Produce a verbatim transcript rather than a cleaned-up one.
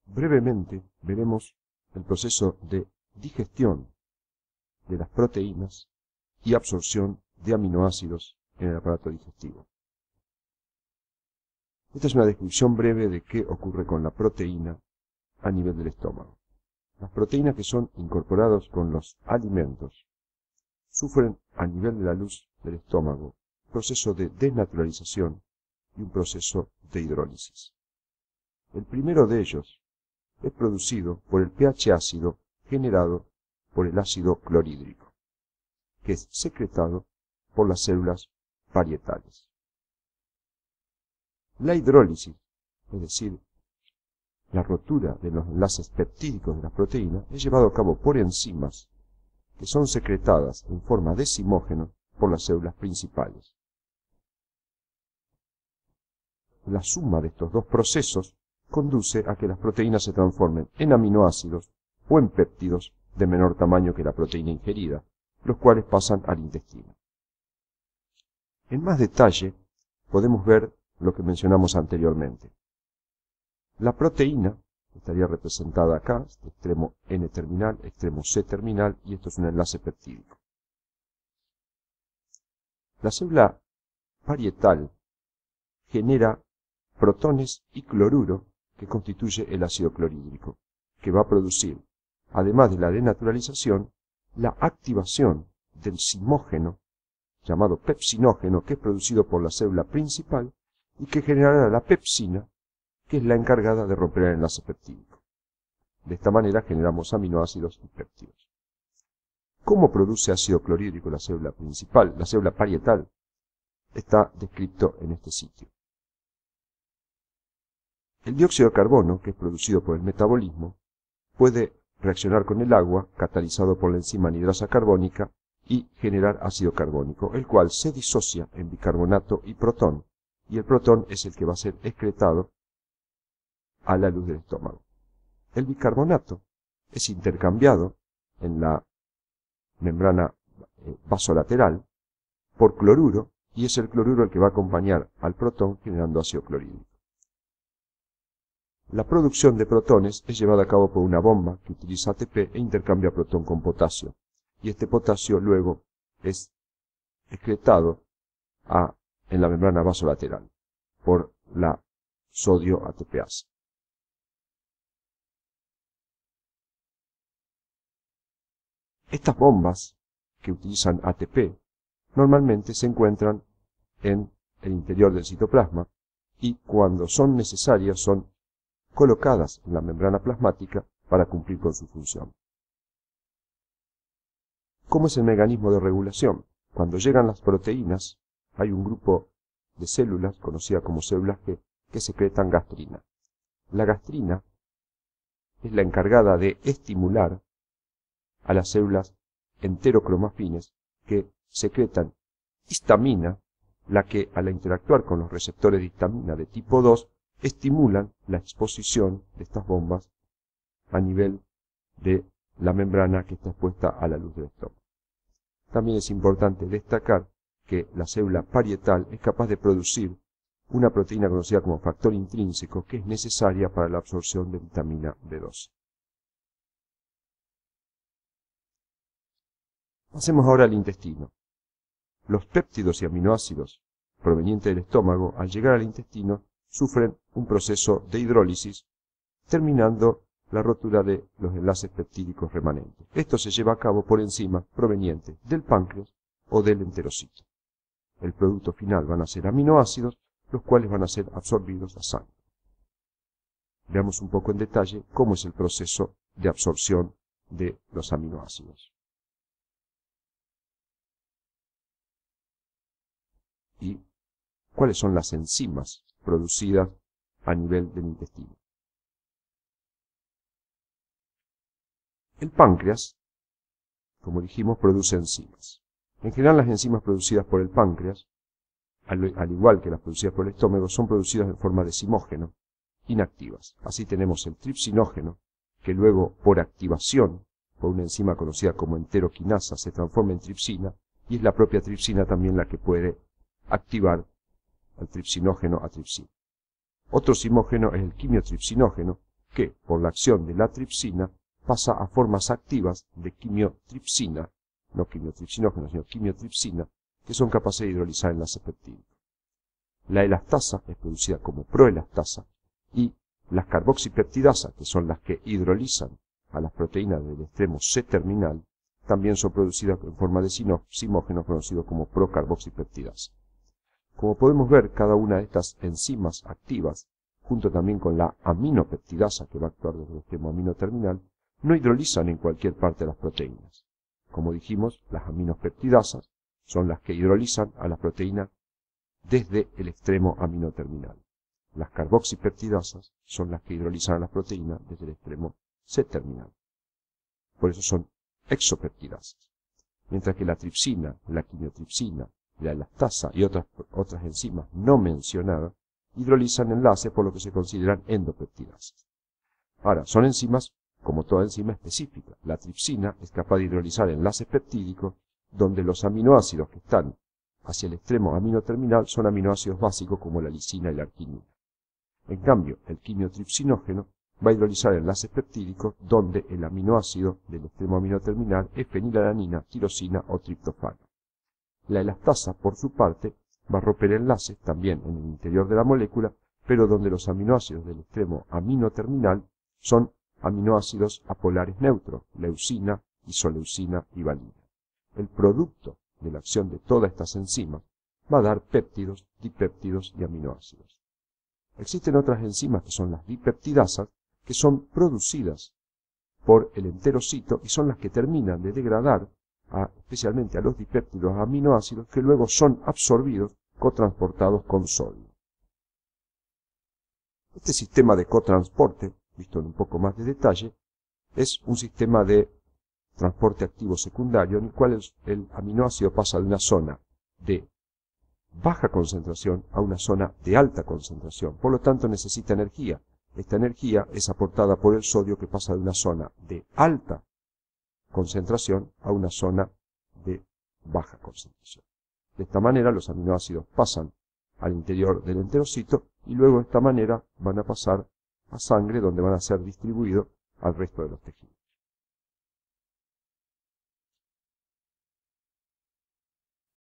brevemente veremos el proceso de digestión de las proteínas y absorción de aminoácidos en el aparato digestivo. Esta es una descripción breve de qué ocurre con la proteína a nivel del estómago. Las proteínas que son incorporadas con los alimentos sufren a nivel de la luz del estómago un proceso de desnaturalización y un proceso de hidrólisis. El primero de ellos es producido por el pH ácido generado por el ácido clorhídrico, que es secretado por las células parietales. La hidrólisis, es decir, la rotura de los enlaces peptídicos de las proteínas, es llevado a cabo por enzimas que son secretadas en forma de zimógeno por las células principales. La suma de estos dos procesos conduce a que las proteínas se transformen en aminoácidos o en péptidos de menor tamaño que la proteína ingerida, los cuales pasan al intestino. En más detalle, podemos ver lo que mencionamos anteriormente. La proteína estaría representada acá, este extremo N terminal, extremo C terminal, y esto es un enlace peptídico. La célula parietal genera protones y cloruro que constituye el ácido clorhídrico, que va a producir, además de la denaturalización, la activación del zimógeno, llamado pepsinógeno, que es producido por la célula principal y que generará la pepsina, que es la encargada de romper el enlace peptídico. De esta manera generamos aminoácidos y péptidos. ¿Cómo produce ácido clorhídrico la célula principal, la célula parietal? Está descrito en este sitio. El dióxido de carbono, que es producido por el metabolismo, puede reaccionar con el agua, catalizado por la enzima anidrasa carbónica, y generar ácido carbónico, el cual se disocia en bicarbonato y protón, y el protón es el que va a ser excretado a la luz del estómago. El bicarbonato es intercambiado en la membrana vasolateral por cloruro, y es el cloruro el que va a acompañar al protón generando ácido clorhídrico. La producción de protones es llevada a cabo por una bomba que utiliza A T P e intercambia protón con potasio, y este potasio luego es excretado a, en la membrana vasolateral por la sodio A T P asa. Estas bombas que utilizan A T P normalmente se encuentran en el interior del citoplasma y cuando son necesarias son colocadas en la membrana plasmática para cumplir con su función. ¿Cómo es el mecanismo de regulación? Cuando llegan las proteínas, hay un grupo de células, conocida como células G, que secretan gastrina. La gastrina es la encargada de estimular a las células enterocromafines que secretan histamina, la que al interactuar con los receptores de histamina de tipo dos, estimulan la exposición de estas bombas a nivel de la membrana que está expuesta a la luz del estómago. También es importante destacar que la célula parietal es capaz de producir una proteína conocida como factor intrínseco que es necesaria para la absorción de vitamina B doce. Pasemos ahora al intestino. Los péptidos y aminoácidos provenientes del estómago, al llegar al intestino, sufren un proceso de hidrólisis, terminando la rotura de los enlaces peptídicos remanentes. Esto se lleva a cabo por enzimas provenientes del páncreas o del enterocito. El producto final van a ser aminoácidos, los cuales van a ser absorbidos a sangre. Veamos un poco en detalle cómo es el proceso de absorción de los aminoácidos. Y cuáles son las enzimas producidas a nivel del intestino. El páncreas, como dijimos, produce enzimas. En general, las enzimas producidas por el páncreas, al, al igual que las producidas por el estómago, son producidas en forma de zimógeno, inactivas. Así tenemos el tripsinógeno, que luego, por activación, por una enzima conocida como enteroquinasa, se transforma en tripsina, y es la propia tripsina también la que puede activar al tripsinógeno a tripsina. Otro zimógeno es el quimiotripsinógeno, que, por la acción de la tripsina, pasa a formas activas de quimiotripsina, no quimiotripsinógeno, sino quimiotripsina, que son capaces de hidrolizar enlaces peptídicos. La elastasa es producida como proelastasa y las carboxipeptidasas, que son las que hidrolizan a las proteínas del extremo C-terminal, también son producidas en forma de simógeno conocido como procarboxipeptidasa. Como podemos ver, cada una de estas enzimas activas, junto también con la aminopeptidasa que va a actuar desde el extremo aminoterminal, no hidrolizan en cualquier parte de las proteínas. Como dijimos, las aminopeptidasas son las que hidrolizan a la proteína desde el extremo aminoterminal. Las carboxipeptidasas son las que hidrolizan a las proteínas desde el extremo C-terminal. Por eso son exopeptidasas. Mientras que la tripsina, la quimiotripsina, la elastasa y otras, otras enzimas no mencionadas hidrolizan enlaces por lo que se consideran endopeptidasas. Ahora, son enzimas, como toda enzima específica. La tripsina es capaz de hidrolizar enlaces peptídicos donde los aminoácidos que están hacia el extremo aminoterminal son aminoácidos básicos como la lisina y la arginina. En cambio, el quimiotripsinógeno va a hidrolizar enlaces peptídicos donde el aminoácido del extremo aminoterminal es fenilalanina, tirosina o triptofano. La elastasa, por su parte, va a romper enlaces también en el interior de la molécula, pero donde los aminoácidos del extremo aminoterminal son aminoácidos apolares neutros, leucina, isoleucina y valina. El producto de la acción de todas estas enzimas va a dar péptidos, dipéptidos y aminoácidos. Existen otras enzimas que son las dipeptidasas, que son producidas por el enterocito y son las que terminan de degradar a, especialmente a los dipéptidos aminoácidos que luego son absorbidos, cotransportados con sodio. Este sistema de cotransporte, visto en un poco más de detalle, es un sistema de transporte activo secundario en el cual el, el aminoácido pasa de una zona de baja concentración a una zona de alta concentración, por lo tanto necesita energía. Esta energía es aportada por el sodio que pasa de una zona de alta concentración a una zona de baja concentración. De esta manera los aminoácidos pasan al interior del enterocito y luego de esta manera van a pasar a sangre donde van a ser distribuidos al resto de los tejidos.